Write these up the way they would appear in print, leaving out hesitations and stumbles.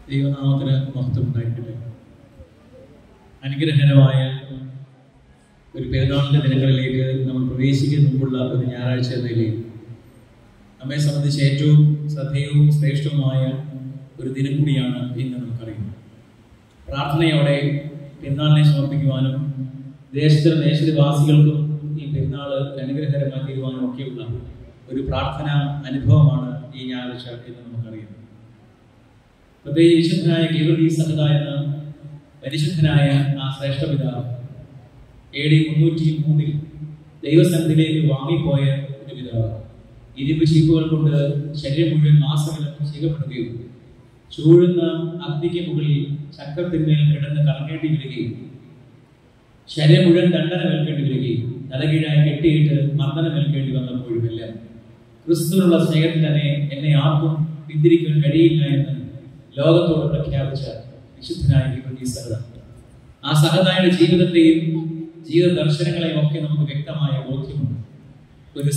ദൈവനാമത്തിന് മഹത്വം ഉണ്ടായിരിക്കട്ടെ. അനുഗ്രഹകരമായ ഒരു പെരുന്നാളിൻ്റെ ദിനങ്ങളിലേക്ക് നമ്മൾ പ്രവേശിക്കുന്ന മുമ്പുള്ള ഒരു ഞായറാഴ്ച എന്ന നിലയിൽ നമ്മെ സംബന്ധിച്ച് ഏറ്റവും ശ്രദ്ധേയവും ശ്രേഷ്ഠവുമായ ഒരു ദിനം കൂടിയാണ് ഇന്ന് നമുക്കറിയുന്നത്. പ്രാർത്ഥനയോടെ പെരുന്നാളിനെ സമർപ്പിക്കുവാനും ദേശത്തിലെ ദേശവാസികൾക്കും ഈ പെരുന്നാൾ അനുഗ്രഹകരമായി തീരുവാനും ഒക്കെയുള്ള ഒരു പ്രാർത്ഥന അനുഭവമാണ് ഈ ഞായറാഴ്ച എന്ന് നമുക്കറിയുന്നത്. പ്രത്യേകിച്ച് വിശുദ്ധനായ ഗീവർഗീസ് സഹദ എന്ന പരിശുദ്ധനായ ആ ശ്രേഷ്ഠ പിതാവ് AD 303 ദൈവസന്നിധിയിലേക്ക് വാങ്ങിപ്പോയ ഒരു പിതാവ് ഇരുമ്പ് ചീപ്പുകൾ കൊണ്ട് ശരീരം മുഴുവൻ മാസങ്ങളും ചെയ്യപ്പെടുകയും ചൂഴുന്ന അഗ്നിക്ക് മുകളിൽ ചക്രത്തിന്മേൽ കിടന്ന് കറങ്ങേണ്ടി വരികയും ശരീരം മുഴുവൻ ദണ്ഡനമേൽക്കേണ്ടി വരികയും തലകീഴായി കെട്ടിയിട്ട് മർദ്ദനമേൽക്കേണ്ടി വന്നപ്പോഴുമെല്ലാം ക്രിസ്തുവിനുള്ള സ്നേഹത്തിൽ തന്നെ എന്നെ ആർക്കും പിന്തിരിക്കാൻ കഴിയില്ല എന്ന് ലോകത്തോട് പ്രഖ്യാപിച്ച വിശുദ്ധനായ ഗീവർഗീസ് സഹദ. ആ സഹദായുടെ ജീവിതത്തെയും ജീവിത ദർശനങ്ങളെയും ഒക്കെ നമുക്ക് വ്യക്തമായ ബോധ്യമുണ്ട്. ഒരു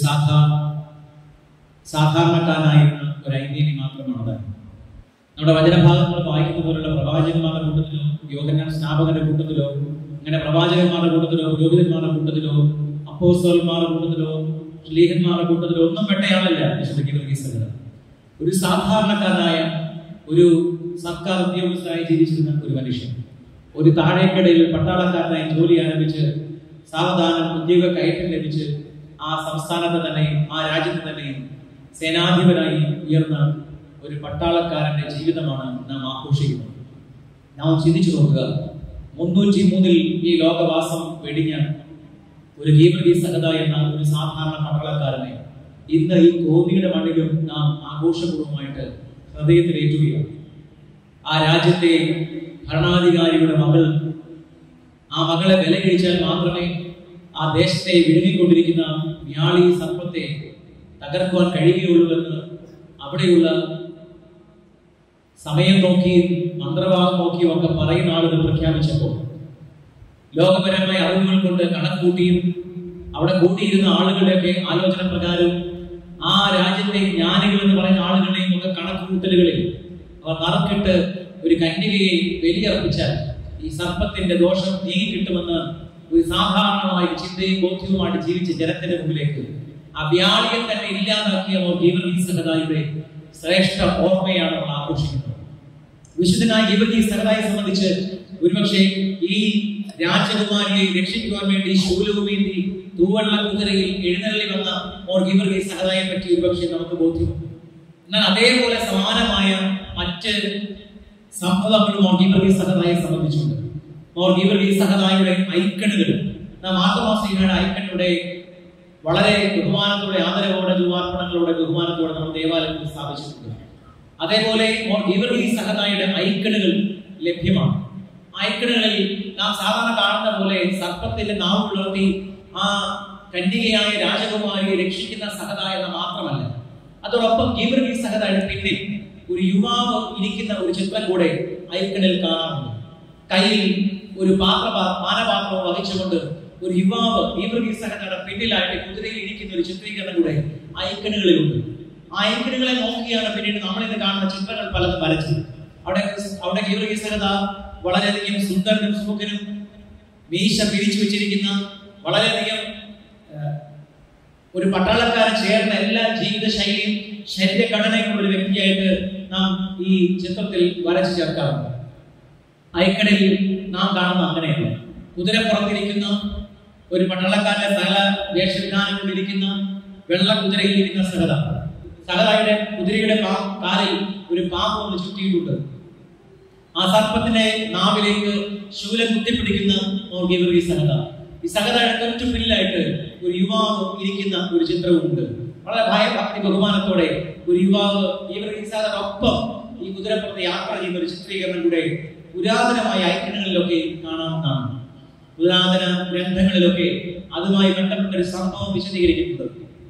സാധാരണക്കാരനായിരുന്ന ഒരു ഐന്യനി മാത്രമാണ്. നമ്മുടെ വചനഭാഗങ്ങൾ വായിക്കുന്ന പോലുള്ള പ്രവാചകന്മാരുടെ കൂട്ടത്തിലോ യോഹന്നാൻ സ്നാപകന്റെ കൂട്ടത്തിലോ അങ്ങനെ പ്രവാചകന്മാരുടെ കൂട്ടത്തിലോ പുരോഹിതന്മാരുടെ കൂട്ടത്തിലോ അപ്പോസ്തലന്മാരുടെ കൂട്ടത്തിലോ ശ്ലീഹന്മാരുടെ കൂട്ടത്തിലോ ഒന്നും പെട്ടയാളല്ല വിശുദ്ധ ഗീവർഗീസ് സഹദ. ഒരു സാധാരണക്കാരനായ ഒരു സർക്കാർ ഉദ്യോഗസ്ഥനായി ജീവിച്ചിരുന്ന ഒരു മനുഷ്യൻ ഒരു താഴേക്കടയിൽ പട്ടാളക്കാരനായി ജോലി ആരംഭിച്ച് സാവധാനം ഉദ്യോഗ കയറ്റം ലഭിച്ച് ആ സംസ്ഥാനത്ത് തന്നെയും ആ രാജ്യത്ത് തന്നെയും സേനാധിപനായി ഉയർന്ന ഒരു പട്ടാളക്കാരന്റെ ജീവിതമാണ് നാം ആഘോഷിക്കുന്നത്. നാം ചിന്തിച്ചു നോക്കുക, 303 ഈ ലോകവാസം വെടിഞ്ഞ ഒരു ഗീവർഗീസ് സഹദ എന്ന ഒരു സാധാരണ പട്ടാളക്കാരനെ ഇന്ന് ഈ കോന്നിയുടെ മണ്ണിലും നാം ആഘോഷപൂർവ്വമായിട്ട് ഹൃദയത്തിലേറ്റുകയാണ്. ആ രാജ്യത്തെ ഭരണാധികാരിയുടെ മകൾ, ആ മകളെ വില കഴിച്ചാൽ മാത്രമേ ആ ദേശത്തെ വിഴുങ്ങിക്കൊണ്ടിരിക്കുന്ന വ്യാളി സർപ്പത്തെ തകർക്കുവാൻ കഴിയുകയുള്ളൂ എന്ന് അവിടെയുള്ള സമയം നോക്കി മന്ത്രവാദം നോക്കിയും ഒക്കെ പറയുന്ന ആളുകൾ പ്രഖ്യാപിച്ചപ്പോൾ ലോകപരമായ അറിവുകൾ കൊണ്ട് കണക്കൂട്ടിയും അവിടെ കൂട്ടിയിരുന്ന ആളുകളുടെയൊക്കെ ആലോചന പ്രകാരം ആ രാജ്യത്തെ ജ്ഞാനികൾ എന്ന് പറയുന്ന ആളുകളുടെയും ഒക്കെ കണക്കുകൂട്ടലുകളിൽ അവർ നറുക്കിട്ട് ഒരു കന്യകയെ ബലിയർപ്പിച്ചാൽ ഈ സർപ്പത്തിന്റെ ദോഷം നീങ്ങി കിട്ടുമെന്ന് ഒരു സാധാരണമായ ചിന്തയും ബോധ്യവുമായിട്ട് ജീവിച്ച ജനത്തിന്റെ മുമ്പിലേക്ക് ആ വ്യാളിയെ തന്നെ ഇല്ലാതാക്കിയ ഗീവർഗീസ് സഹദയുടെ ശ്രേഷ്ഠ ഓർമ്മയാണ് നമ്മൾ ആഘോഷിക്കുന്നത്. വിശുദ്ധനായ ഗീവർഗീസ് സഹദയെ സംബന്ധിച്ച് ഒരുപക്ഷെ ഈ രാജകുമാരിയെ രക്ഷിക്കുവാൻ വേണ്ടി ശൂലവുമേന്തി തൂവള്ള കുതിരയിൽ എഴുന്നള്ളി വന്ന ഗീവർഗീസ് സഹദയെ പറ്റി ഒരുപക്ഷെ നമുക്ക് ബോധ്യമുണ്ട്. എന്നാൽ അതേപോലെ സമാനമായ മറ്റ് സംഭവങ്ങളും ഗീവർഗീസ് സഹദയെ സംബന്ധിച്ചുണ്ട്. ഗീവർഗീസ് സഹദയുടെ ഐക്കണുകൾ നാം മാർത്തോമാശ്ലീഹയുടെ ഐക്കണുടെ വളരെ ബഹുമാനത്തോടെ ആദരവോടെ ദുർവാർപ്പണങ്ങളോടെ ബഹുമാനത്തോടെ നമ്മൾ ദേവാലയത്തിൽ സ്ഥാപിച്ചിട്ടുണ്ട്. അതേപോലെ ഗീവർഗീസ് സഹദയുടെ ഐക്കണുകൾ ലഭ്യമാണ്. ഐക്കണുകളിൽ നാം സാധാരണ കാണുന്ന പോലെ സർപ്പത്തിന്റെ നാവ് പുലർത്തി ആ കന്യകയായ രാജകുമാരിയെ രക്ഷിക്കുന്ന സഹദ എന്ന മാത്രമല്ല, അതോടൊപ്പം ഗീവർഗീസ് സഹദയുടെ പിന്നിൽ ഒരു യുവാവ് ഇരിക്കുന്ന ഒരു ചിത്രം കൂടെ ഐക്കണിൽ കാണാറുണ്ട്. കയ്യിൽ ഒരു പാനപാത്രവും വഹിച്ചുകൊണ്ട് ഒരു യുവാവ് ഗീവർഗീസ് സഹദയുടെ പിന്നിലായിട്ട് കുതിരയിൽ ഇരിക്കുന്ന ഒരു ചിത്രീകരണം കൂടെ ഐക്കണുകളിലുണ്ട്. ആ ഐക്കണുകളെ നോക്കിയാണ് പിന്നീട് നമ്മളിന്ന് കാണുന്ന ചിത്രങ്ങൾ പലതും വരച്ചത്. അവിടെ ഗീവർഗീസ് സഹദ വളരെയധികം സുന്ദരനും സുമുഖനും മീശ പിരിച്ചു വെച്ചിരിക്കുന്ന വളരെയധികം ഒരു പട്ടാളക്കാരൻ ചേർന്ന എല്ലാ ജീവിത ശൈലിയും ശരീരഘടനയുള്ള ഒരു വ്യക്തിയായിട്ട് നാം ഈ ചിത്രത്തിൽ വരച്ചു ചേർക്കാറുണ്ട്. ഐക്കടയിൽ നാം കാണുന്ന അങ്ങനെയാണ്. കുതിരപ്പുറത്തിരിക്കുന്ന ഒരു പട്ടാളക്കാരന്റെ സകല വേഷവിധാനം കൊണ്ടിരിക്കുന്ന വെള്ള കുതിരയിൽ ഇരിക്കുന്ന സഹദയുടെ കുതിരയുടെ കാലിൽ ഒരു പാമ്പ് കൊണ്ട് ചുറ്റിയിട്ടുണ്ട്. ആ സർപ്പത്തിന്റെ നാവിലേക്ക് ശൂലം കുത്തിപ്പിടിക്കുന്ന ഗീവർഗീസ് സഹദ. ഈ സഹദയുടെ തൊറ്റു പിന്നിലായിട്ട് ഒരു യുവാവ് ഇരിക്കുന്ന ഒരു ചിത്രവുമുണ്ട്. വളരെ ഭയഭക്തി ബഹുമാനത്തോടെ ഒരു യുവാവ് ഗീവർഗീസ് സഹദയോടൊപ്പം ഈ കുതിരപ്പുറത്ത് യാത്ര ചെയ്യുന്ന ഒരു ചിത്രീകരണം കൂടെ പുരാതനമായ ഐക്കണുകളിലൊക്കെ കാണാവുന്നതാണ്. പുരാതന ഗ്രന്ഥങ്ങളിലൊക്കെ അതുമായി ബന്ധപ്പെട്ട ഒരു സംഭവം വിശദീകരിക്കുന്നുണ്ട്.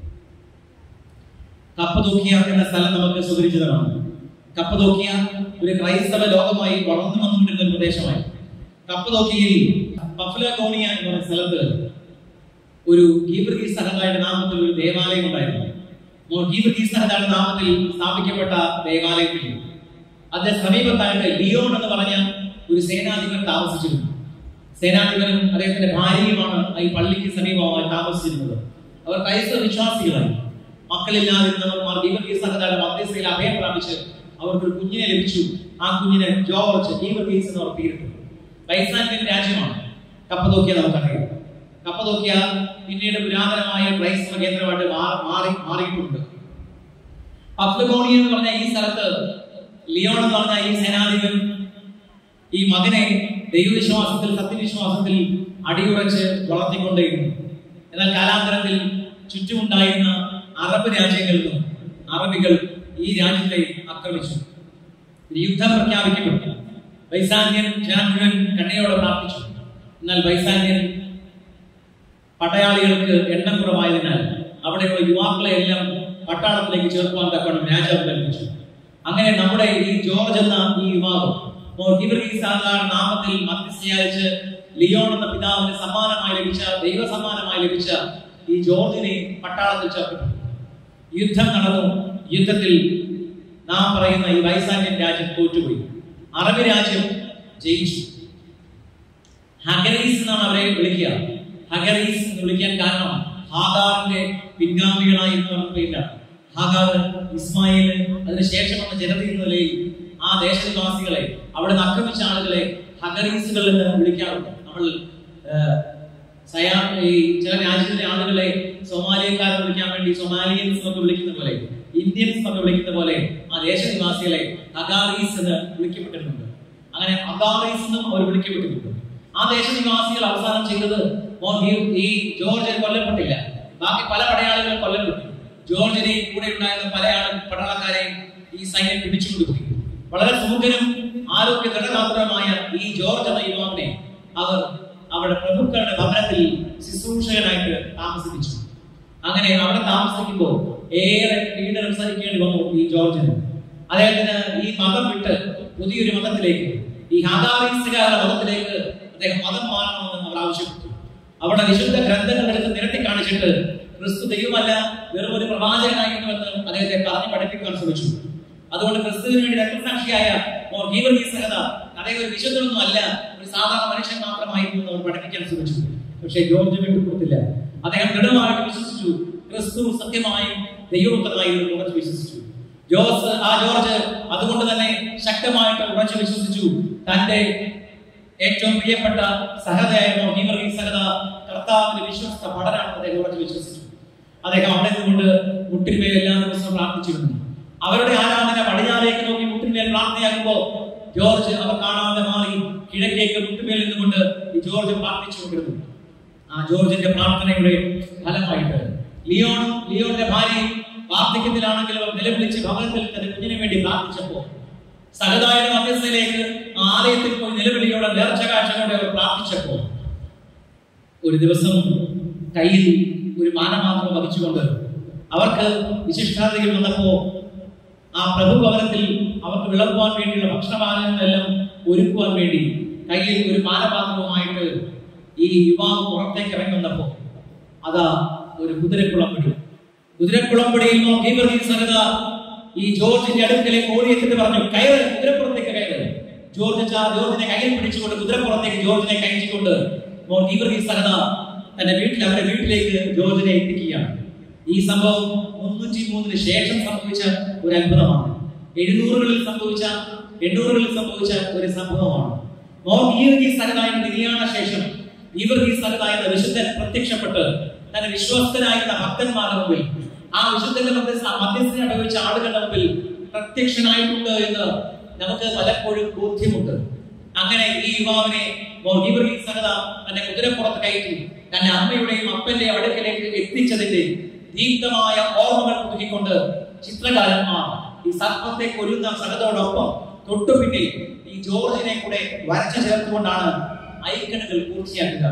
കപ്പദോക്കിയ എന്ന സ്ഥലം നമുക്ക് സുപരിചിതമാണ്. കപ്പദോക്കിയ ഒരു ക്രൈസ്തവ ലോകമായി വളർന്നു വന്നുകൊണ്ടിരുന്ന ഒരു പ്രദേശമായി. കപ്പദോക്കിയയിൽ പഫ്ലഗോണിയ എന്ന് പറയുന്ന സ്ഥലത്ത് ഒരു ഗീവർഗീസ് സഹദയുടെ നാമത്തിൽ ഒരു ദേവാലയം ഉണ്ടായിരുന്നു. ഗീവർഗീസ് സഹദയുടെ നാമത്തിൽ സ്ഥാപിക്കപ്പെട്ട ദേവാലയത്തിൽ അതിന്റെ സമീപത്തായിട്ട് ലിയോൺ എന്ന് പറഞ്ഞ ഒരു സേനാധിപൻ താമസിച്ചിരുന്നു. സേനാധിപനും അദ്ദേഹത്തിന്റെ ഭാര്യയുമാണ് ഈ പള്ളിക്ക് സമീപമായി താമസിച്ചിരുന്നത്. അവർ ക്രൈസ്തവ വിശ്വാസികളായി. മക്കളില്ലാതിരുന്നവർ ഗീവർഗീസ് സഹോദരന്റെ മധ്യസ്ഥയിൽ അഭയം പ്രാപിച്ച് അവർക്കൊരു കുഞ്ഞിനെ ലഭിച്ചു. ആ കുഞ്ഞിനെ ജോർജ് ഗീവർഗീസ് എന്ന് അവർ പേരിട്ടു. ബൈസാന്റിയൻ രാജ്യമാണ് കപ്പദോക്യ. നമുക്കറിയാം, കപ്പദോക്യ പിന്നീട് പുരാതനമായ ക്രൈസ്തവ കേന്ദ്രമായിട്ട് മാറിയിട്ടുണ്ട്. പഫ്ലഗോണിയ എന്ന് പറഞ്ഞ ഈ സ്ഥലത്ത് ലിയോൺ എന്ന് പറഞ്ഞ ഈ സേനാധിപൻ ഈ മകനെ ദൈവവിശ്വാസത്തിൽ, സത്യവിശ്വാസത്തിൽ അടിയുറച്ച് വളർത്തിക്കൊണ്ടേയിരുന്നു. എന്നാൽ കാലാന്തരത്തിൽ ചുറ്റുമുണ്ടായിരുന്ന അറബ് രാജ്യങ്ങളിൽ നിന്നും അറബികൾ ഈ രാജ്യത്തെ ആക്രമിച്ചു. യുദ്ധം പ്രഖ്യാപിക്കപ്പെട്ടു. ബൈസാന്യൻ ജനം മുഴുവൻ കണ്ണയോടെ പ്രാർത്ഥിച്ചു. എന്നാൽ ബൈസാന്യൻ പടയാളികൾക്ക് എണ്ണം കുറവായതിനാൽ അവിടെയുള്ള യുവാക്കളെ എല്ലാം പട്ടാളത്തിലേക്ക് ചേർക്കുവാൻ തക്കവണ്ണം രാജാവ് കൽപ്പിച്ചു. അങ്ങനെ നമ്മുടെ ഈ ജോർജ് എന്ന ഈ യുവാവ് ഗീവർഗീസ് സഹോദരന്റെ നാമത്തിൽ മധ്യസ്ഥയായിച്ച് ലിയോൺ എന്ന പിതാവിന് സമ്മാനമായി ലഭിച്ച, ദൈവ സമ്മാനമായി ലഭിച്ച ഈ ജോർജിനെ പട്ടാളത്തിൽ ചേർക്കപ്പെട്ടു. യുദ്ധം നടന്നു. യുദ്ധത്തിൽ നാം പറയുന്ന ഈ ബൈസാന്യൻ രാജ്യം തോറ്റുപോയി. അറബ് രാജ്യം ജയിച്ചു. ഹഗരീസ് എന്നാണ് അവരെ വിളിക്കുക. ഹഗരീസ് എന്ന് വിളിക്കാൻ കാരണം ഹാഗാറിന്റെ പിൻഗാമികളായിരുന്നവർക്കില്ല. ഹാഗാർ, ഇസ്മായിൽ, അതിനുശേഷം വന്ന ജനത എന്ന നിലയിൽ ആ ദേശനിവാസികളെ, അവിടെ നിന്ന് ആക്രമിച്ച ആളുകളെ ഹഗരീസുകൾ എന്ന് വിളിക്കാറുണ്ട്. നമ്മൾ ഈ ചില രാജ്യത്തിലെ ആളുകളെ സൊമാലിയക്കാരെ വിളിക്കാൻ വേണ്ടി സൊമാലിയൻസ് എന്നൊക്കെ വിളിക്കുന്ന പോലെ, ഇന്ത്യൻസ് എന്നൊക്കെ വിളിക്കുന്ന പോലെ ആ ദേശനിവാസികളെ ഹഗാറീസ് എന്ന് വിളിക്കപ്പെട്ടിട്ടുണ്ട്. അങ്ങനെ ഹഗാറീസ് എന്നും അവർ വിളിക്കപ്പെട്ടിട്ടുണ്ട്. ആ ദേശനിവാസികൾ അവസാനം ചെയ്തത് ഈ ജോർജ് കൊല്ലപ്പെട്ടില്ല. ബാക്കി പല പടയാളികളും കൊല്ലപ്പെട്ടു. ജോർജിനെ കൂടെ ഉണ്ടായിരുന്ന പല പട്ടാളക്കാരെയും ഈ സൈന്യം പിടിച്ചുകൊണ്ടുപോയി. വളരെ സുമുഖനും ആരോഗ്യ ദൃഢഗാത്രമായ ഈ ജോർജ് എന്ന യുവാവിനെ അവർ അവരുടെ പ്രഭുക്കളുടെ ഭവനത്തിൽ ശുശ്രൂഷകനായിട്ട് താമസിപ്പിച്ചു. അങ്ങനെ അവിടെ താമസിക്കുമ്പോൾ ഏറെ പീഡനം സഹിക്കേണ്ടി വന്നു ഈ ജോർജിന്. അദ്ദേഹത്തിന് ഈ മതം വിട്ട് പുതിയൊരു മതത്തിലേക്ക്, ഈ ഹാഗാറീസുകാരുടെ മതത്തിലേക്ക് അദ്ദേഹം മതം മാറണമെന്ന് അവർ ആവശ്യപ്പെട്ടു. അവിടെ വിശുദ്ധ ഗ്രന്ഥങ്ങൾ എടുത്ത് നിരത്തി കാണിച്ചിട്ട് ക്രിസ്തു ദൈവമല്ല, വെറും ഒരു പ്രവാചകനായിരുന്നുവെന്ന് അദ്ദേഹത്തെ പറഞ്ഞു പഠിപ്പിക്കാൻ ശ്രമിച്ചു. അതുകൊണ്ട് ക്രിസ്തുവിന് വേണ്ടി രക്തസാക്ഷിയായ ഗീവർഗീസ് സഹോദരൻ അദ്ദേഹം ഒരു വിശുദ്ധനൊന്നും അല്ല, ഒരു സാധാരണ മനുഷ്യൻ മാത്രമായിരുന്നു എന്ന് അവർ പഠിപ്പിക്കാൻ ശ്രമിച്ചു. പക്ഷേ ജോർജ് വിട്ടുകൊടുത്തില്ല. അദ്ദേഹം ദൃഢമായിട്ട് വിശ്വസിച്ചു ക്രിസ്തു സത്യമായും ദൈവപുത്രനായിരുന്നു ഉറച്ചു വിശ്വസിച്ചു. ജോർജ് അതുകൊണ്ട് തന്നെ ശക്തമായിട്ട് ഉറച്ചു വിശ്വസിച്ചു. തന്റെ ഏറ്റവും പ്രിയപ്പെട്ട സഹതയായിരുന്നു ഗീവർഗീസ് സഹോദരൻ കർത്താവിന്റെ വിശ്വസ്ത ഭടനാണെന്ന് അദ്ദേഹം ഉറച്ചു വിശ്വസിച്ചു. അദ്ദേഹം അവിടെ നിന്നുകൊണ്ട് മുട്ടിന്മേൽ എല്ലാ ദിവസവും പ്രാർത്ഥിച്ചിരുന്നു. അവരുടെ ആരാധന പടിഞ്ഞാറേക്ക് നോക്കി മുട്ടിന്മേൽ പ്രാർത്ഥനയാകുമ്പോ ജോർജ് അവർ കാണാതെ മാറി കിഴക്കേക്ക് മുട്ടുമേൽ നിന്നുകൊണ്ട് ഈ ജോർജ് പ്രാർത്ഥിച്ചുകൊണ്ടിരുന്നു. ആ ജോർജിന്റെ പ്രാർത്ഥനയുടെ ഫലമായിട്ട് ലിയോണിന്റെ ഭാര്യ വാർദ്ധക്യത്തിലാണെങ്കിലും അവർ നിലവിളിച്ച് ഭവനത്തിൽ തന്റെ കുഞ്ഞിന് വേണ്ടി പ്രാർത്ഥിച്ചപ്പോ സഹതായുടെ മധ്യസ്ഥയിലേക്ക് ആലയത്തിൽ പോയി നിലവിളിയോടെ നേർച്ചകാഴ്ചയോടെ അവർ പ്രാർത്ഥിച്ചപ്പോ ഒരു ദിവസം കയ്യിൽ ഒരു പാനപാത്രം വഹിച്ചുകൊണ്ട് അവർക്ക് വിശിഷ്ടാതിഥികൾ വന്നപ്പോ ആ പ്രഭു ഭവനത്തിൽ അവർക്ക് വിളമ്പുവാൻ വേണ്ടിയുള്ള ഭക്ഷണപാനങ്ങളെല്ലാം ഒരുക്കുവാൻ വേണ്ടി കയ്യിൽ ഒരു പാനപാത്രവുമായിട്ട് ഈ യുവാവ് പുറത്തേക്ക് ഇറങ്ങി വന്നപ്പോ അതാ ഒരു കുതിരക്കുളമ്പടി. കുതിരക്കുളമ്പടിയിൽ ഗീവർഗീസ് സഹോദരൻ ഈ ജോർജിന്റെ അടുക്കലേക്ക് ഓടിയെത്തിട്ട് പറഞ്ഞു, കയറ്, കുതിരപ്പുറത്തേക്ക് കയറ്. ജോർജിനെ കയ്യിൽ പിടിച്ചുകൊണ്ട് കുതിരപ്പുറത്തേക്ക് ജോർജിനെ കയറ്റിക്കൊണ്ട് ഗീവർഗീസ് സഹോദരൻ തന്റെ അവരുടെ വീട്ടിലേക്ക് ജോർജിനെ എത്തിക്കുകയാണ്. ഈ സംഭവം 303 ശേഷം സംഭവിച്ച ഒരു അത്ഭുതമാണ്. 800കളിൽ സംഭവിച്ച ഒരു സംഭവമാണ്. ഗീവർഗീസ് സഹോദരന്റെ നിര്യാണ ശേഷം ഗീവർഗീസ് സഹോദരൻ എന്ന വിശുദ്ധൻ പ്രത്യക്ഷപ്പെട്ട് തന്റെ വിശ്വസ്തനായിരുന്ന ഭക്തന്മാരുടെ മുമ്പിൽ, ആ വിശുദ്ധന്റെ മധ്യസ്ഥനെ അനുഭവിച്ച ആളുകളുടെ മുമ്പിൽ പ്രത്യക്ഷനായിട്ടുണ്ട് എന്ന് നമുക്ക് പലപ്പോഴും ബോധ്യമുണ്ട്. അങ്ങനെ ഈ യുവാവിനെ ഗീവർഗീസ് സഹോദരൻ തന്റെ കുതിരപ്പുറത്ത് കയറ്റി തന്റെ അമ്മയുടെയും അപ്പന്റെയും അടുക്കലേക്ക് എത്തിച്ചതിന്റെ ദീപ്തമായ ഓർമ്മകൾ പുതുക്കിക്കൊണ്ട് ചിത്രകാരന്മാർ ഈ സർപ്പത്തെ കൊല്ലുന്ന സഹോദരനോടൊപ്പം തൊട്ടുപിന്നിൽ ഈ ജോർജിനെ കൂടെ വരച്ചു ചേർത്തുകൊണ്ടാണ് ഐക്കണുകൾ പൂർത്തിയാക്കുക.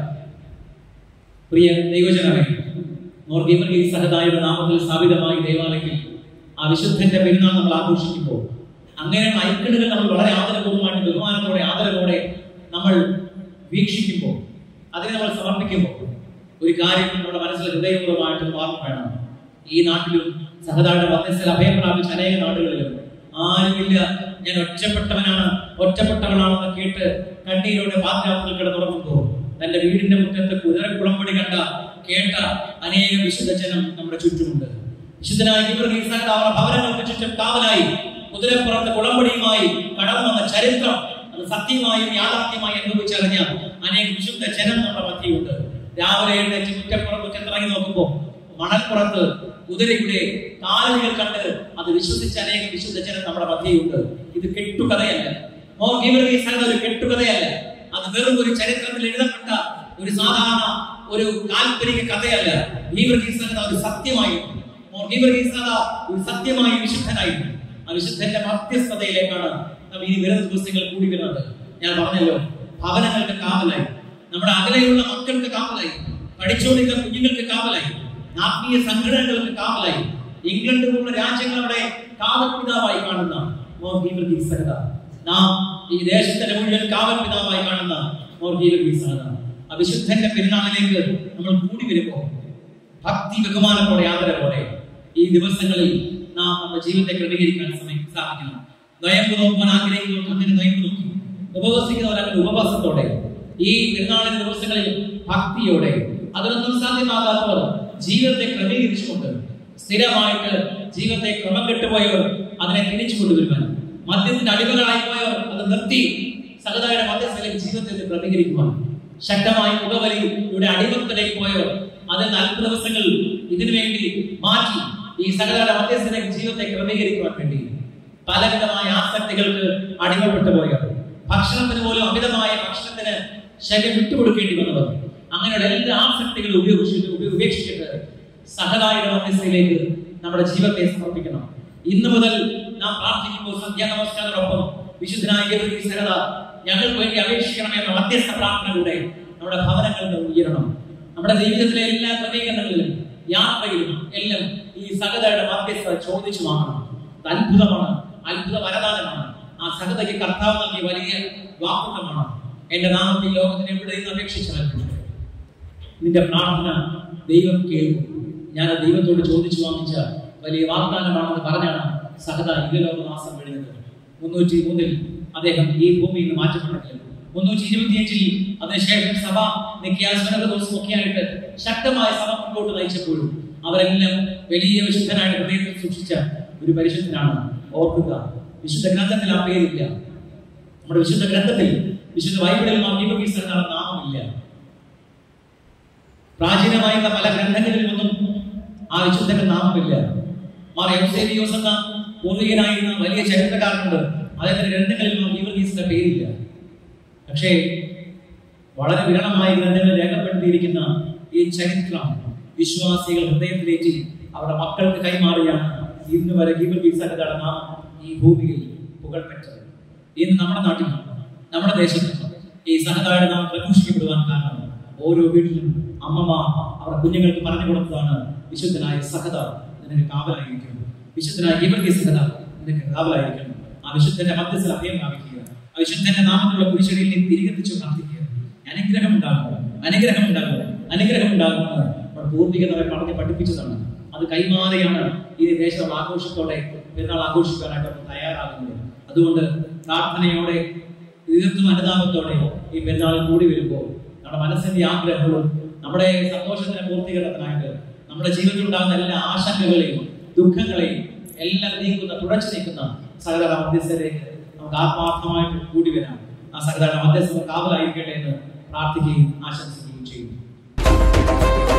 പ്രിയ ദൈവജനമേ, ഗീവർഗീസ് സഹോദരന്റെ നാമത്തിൽ സ്ഥാപിതമായ ദേവാലയത്തിൽ ആ വിശുദ്ധന്റെ പെരുന്നാൾ നമ്മൾ ആഘോഷിക്കുമ്പോൾ അങ്ങനെ ഐക്കണുകൾ നമ്മൾ വളരെ ആദരപൂർവ്വമായിട്ട് ബഹുമാനത്തോടെ ആദരവോടെ നമ്മൾ വീക്ഷിക്കുമ്പോൾ, അതിനെ നമ്മൾ സമർപ്പിക്കുമ്പോൾ ഒരു കാര്യം നമ്മുടെ മനസ്സിൽ ഹൃദയപൂർവ്വമായിട്ട് ഓർമ്മ വേണം. ഈ നാട്ടിലും സഹോദരന്റെ മധ്യസ്ഥയിൽ അഭയം പ്രാപിച്ച അനേക നാടുകളിലും ആരുമില്ല, ഞാൻ ഒറ്റപ്പെട്ടവനാണ്, ഒറ്റപ്പെട്ടവളാണെന്ന് കേട്ട് കണ്ണീരോടെ പാതിരാത്രിയിൽ കിടന്നുറങ്ങുമ്പോൾ തന്റെ വീടിന്റെ മുറ്റത്ത് കുതിരക്കുളമ്പടി കേട്ട അനേക വിശുദ്ധ ജനം നമ്മുടെ ചുറ്റുമുണ്ട്. വിശുദ്ധനായ ഗീവർഗീസ് സഹദ അവരുടെ ഭവനങ്ങൾക്ക് ചുറ്റും കാവലായി കുതിരപ്പുറത്ത് കുളമ്പടിയുമായി കടന്നു വന്ന ചരിത്രം അത് സത്യമായും യാഥാർത്ഥ്യമായി അനുഭവിച്ചറിഞ്ഞ അനേക വിശുദ്ധ ജനം നമ്മുടെ മധ്യയുണ്ട്. രാവിലെ എഴുന്നേറ്റ് മുറ്റത്തിറങ്ങി നോക്കുമ്പോൾ മണൽപ്പുറത്ത് കുതിരയുടെ കാലുകൾ കണ്ട് അത് വിശ്വസിച്ച അനേക വിശുദ്ധ ജനം നമ്മുടെ മധ്യയുണ്ട്. ഇത് കെട്ടുകഥയല്ല. മോർ ഗീവർഗീസ് സഹദ ഒരു കെട്ടുകഥയല്ല. അത് വെറും ഒരു ചരിത്രത്തിൽ എഴുതപ്പെട്ട ഒരു സാധാരണ ഒരു കാൽപ്പനിക കഥയല്ല. ഗീവർഗീസ് സഹദ ഒരു സത്യമായിരുന്നു. മോർ ഗീവർഗീസ് സഹദ ഒരു സത്യമായ വിശുദ്ധനായിരുന്നു. ആ വിശുദ്ധന്റെ മധ്യസ്ഥതയിലേക്കാണ് നാം ഈ വരുന്ന ദിവസങ്ങൾ കൂടി വരുന്നത്. ഞാൻ പറഞ്ഞല്ലോ, ഭവനങ്ങൾക്ക് കാവലായി, നമ്മുടെ അകലെയുള്ള മക്കൾക്ക് കാവലായി, പഠിച്ചുകൊണ്ടിരിക്കുന്ന കുഞ്ഞുങ്ങൾക്ക് കാവലായി, ആത്മീയ സംഘടനകൾക്ക് കാവലായി, ഇംഗ്ലണ്ട് പോലുള്ള രാജ്യങ്ങളുടെ കാവൽ പിതാവായി കാണുന്ന മോർ ഗീവർഗീസ് സഹദ, നാം ഈ ദേശത്തിന്റെ മുഴുവൻ കാവൽ പിതാവായി കാണുന്ന മോർ ഗീവർഗീസ് സഹദ, ആ വിശുദ്ധന്റെ പെരുന്നാളിലേക്ക് നമ്മൾ കൂടി വരുമ്പോൾ ഭക്തി ബഹുമാനത്തോടെ ആദരവോടെ ഈ ദിവസങ്ങളിൽ നാം നമ്മുടെ ജീവിതത്തെ ക്രമീകരിക്കാൻ സാധിക്കണം. നൊയമ്പ് നോക്കാൻ ആഗ്രഹിക്കുന്നവർക്ക് അങ്ങനെ നൊയമ്പ് നോക്കി, ഉപവസിക്കുന്നവർ അങ്ങനെ ഉപവാസത്തോടെ, ഈ പെരുന്നാളിന്റെ ദിവസങ്ങളിൽ ഭക്തിയോടെ, അതിനൊന്നും സാധ്യമാകാത്തവർ ജീവിതത്തെ ക്രമീകരിച്ചുകൊണ്ട്, സ്ഥിരമായിട്ട് ജീവിതത്തെ ക്രമം കെട്ടുപോയവർ അതിനെ തിരിച്ചു കൊണ്ടുവരുവാൻ, മദ്യത്തിന്റെ അടിമകളായി പോയവർ അത് നിർത്തി സഹദയുടെ മധ്യസ്ഥയിലേക്ക് ജീവിതത്തെ ക്രമീകരിക്കുവാൻ, ശക്തമായ പുകവലിയുടെ അടിമത്തിലേക്ക് പോയവർ അത് 40 ദിവസങ്ങൾ ഇതിനു വേണ്ടി മാറ്റി ഈ സഹദയുടെ മധ്യസ്ഥയിലേക്ക് ജീവിതത്തെ ക്രമീകരിക്കുവാൻ വേണ്ടി, പലവിധമായ ആസക്തികൾക്ക് അടിമപ്പെട്ടു പോയവർ, ഭക്ഷണത്തിന് പോലും അമിതമായ ഭക്ഷണത്തിന് ശരീരം വിട്ടുകൊടുക്കേണ്ടി വന്നവർ, അങ്ങനെയുള്ള എല്ലാ ആസക്തികളും ഉപേക്ഷിച്ചിട്ട് സഹദയുടെ മധ്യസ്ഥയിലേക്ക് നമ്മുടെ ജീവിതത്തെ സമർപ്പിക്കണം. ഇന്നു മുതൽ നാം പ്രാർത്ഥിക്കുമ്പോൾ സന്ധ്യാനമസ്കാരത്തോടൊപ്പം വിശുദ്ധനായ ഗീവർഗീസ് സഹദ ഞങ്ങൾക്ക് വേണ്ടി അപേക്ഷിക്കണമെന്ന മധ്യസ്ഥ പ്രാർത്ഥനകളുടെ നമ്മുടെ ഭവനങ്ങളിൽ ഉയരണം. നമ്മുടെ ജീവിതത്തിലെ എല്ലാ ക്രമീകരണങ്ങളിലും യാത്രയിലും എല്ലാം ഈ സഹദയുടെ മധ്യസ്ഥ ചോദിച്ചു വാങ്ങണം. അത്ഭുതമാണ്, അത്ഭുത വരദാനമാണ്. ആ സഹദയ്ക്ക് കർത്താവ് നൽകിയ വലിയ വാഗ്ദത്തമാണ്. എന്റെ നാമത്തിൽ ലോകത്തിന് എവിടെയും അപേക്ഷിച്ചാൽ നിന്റെ പ്രാർത്ഥന ദൈവം കേൾക്കും. ഞാൻ ദൈവത്തോട് ചോദിച്ചു വാങ്ങിച്ച വലിയ വാഗ്ദാനമാണെന്ന് പറഞ്ഞാണ് സഹദ ഇഹലോകവാസം കഴിഞ്ഞത്. 303 അദ്ദേഹം ഈ ഭൂമിയിൽ നിന്ന് മാറ്റപ്പെട്ടെങ്കിലും 325 അതിനുശേഷം സഭ നിത്യാസ്മരണമൊക്കെയായിട്ട് ശക്തമായ സഭ മുമ്പോട്ട് നയിച്ചപ്പോഴും അവരെല്ലാം വലിയ വിശുദ്ധനായിട്ട് ഹൃദയത്തിൽ സൂക്ഷിച്ച ഒരു പരിശുദ്ധനാണ്. ഓർക്കുക, വിശുദ്ധ ഗ്രന്ഥത്തിൽ ആ പേരില്ല. നമ്മുടെ വിശുദ്ധ ഗ്രന്ഥത്തിൽ, വിശുദ്ധ ബൈബിളിൽ ഗീവർഗീസ് സഹദ നാമമില്ല. പ്രാചീനമായിരുന്ന പല ഗ്രന്ഥങ്ങളിലൊന്നും ആ വിശുദ്ധന്റെ നാമമില്ല. മാർ യൂസേബിയോസ് എന്ന പൂർവികനായിരുന്ന വലിയ ചരിത്രകാരനുണ്ട്, അദ്ദേഹത്തിന്റെ ഗ്രന്ഥങ്ങളിൽ ഗീവർഗീസിന്റെ പേരില്ല. പക്ഷേ വളരെ വിരളമായ ഗ്രന്ഥങ്ങളിൽ രേഖപ്പെടുത്തിയിരിക്കുന്ന ഈ ചരിത്രം വിശ്വാസികൾ ഹൃദയത്തിലേറ്റി അവരുടെ മക്കൾക്ക് കൈമാറിയാണ് ഇന്ന് വരെ ഗീവർഗീസ് സഹദയുടെ നാമം ഈ ഭൂമിയിൽ പുകഴ്പെറ്റത്. ഇന്ന് നമ്മുടെ നാട്ടിൽ, നമ്മുടെ ദേശത്ത് ഈ സഹദയുടെ നാമം പ്രഘോഷിക്കപ്പെടുവാൻ കാരണം ഓരോ വീട്ടിലും അമ്മമാർ അവരുടെ കുഞ്ഞുങ്ങൾക്ക് പറഞ്ഞു കൊടുത്തതാണ് വിശുദ്ധനായ സഹദ നിനക്ക് കാവലായിരിക്കുന്നു, വിശുദ്ധനായ ഗീവർഗീസ് സഹദ നിനക്ക് കാവലായിരിക്കുന്നു. ആ വിശുദ്ധന്റെ മധ്യസ്ഥ അഭയം പ്രാപിക്കുക, ആ വിശുദ്ധന്റെ നാമത്തിലുള്ള കുരിശടിയിൽ നീ തിരികെ തിരിച്ചു പ്രാർത്ഥിക്കുക. അനുഗ്രഹം ഉണ്ടാകുക, അനുഗ്രഹം ഉണ്ടാകുക, അനുഗ്രഹം ഉണ്ടാകുമെന്ന് പൂർവികർ നമ്മെ പറഞ്ഞ് പഠിപ്പിച്ചതാണ്. അത് കൈമാറിയാണ് ഈ ദേശം ആഘോഷത്തോടെ പെരുന്നാൾ ആഘോഷിക്കാനായിട്ട് തയ്യാറാകുന്നത്. അതുകൊണ്ട് പ്രാർത്ഥനയോടെ, തീർത്തും അനുതാപത്തോടെ ഈ പെരുന്നാൾ കൂടി വരുമ്പോൾ നമ്മുടെ മനസ്സിന്റെ ആഗ്രഹങ്ങളും നമ്മുടെ സന്തോഷത്തിന്റെ പൂർത്തീകരണത്തിനായിട്ട് നമ്മുടെ ജീവിതത്തിൽ ഉണ്ടാകുന്ന എല്ലാ ആശങ്കകളെയും ദുഃഖങ്ങളെയും എല്ലാം നീക്കുന്ന, തുടച്ചു നീക്കുന്ന സഹദയുടെ മധ്യസ്ഥയിലേക്ക് നമുക്ക് ആത്മാർത്ഥമായിട്ട് കൂടി വരാം. ആ സഹദയുടെ മധ്യസ്ഥ കാവലായിരിക്കട്ടെ എന്ന് പ്രാർത്ഥിക്കുകയും ആശംസിക്കുകയും ചെയ്യുന്നു.